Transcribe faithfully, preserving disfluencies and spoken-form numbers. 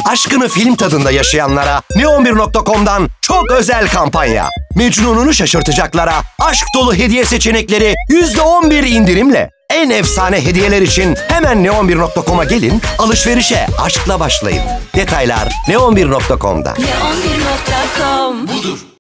Aşkını film tadında yaşayanlara neon bir nokta com'dan çok özel kampanya. Mecnununu şaşırtacaklara aşk dolu hediye seçenekleri yüzde on bir indirimle. En efsane hediyeler için hemen neon bir nokta com'a gelin, alışverişe aşkla başlayın. Detaylar neon bir nokta com'da. neon bir nokta com Budur.